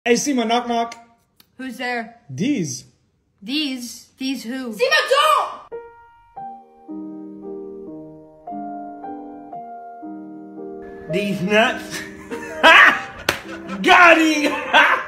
Hey, Sima, knock, knock. Who's there? These. These who? Sima, don't! These nuts. Got him!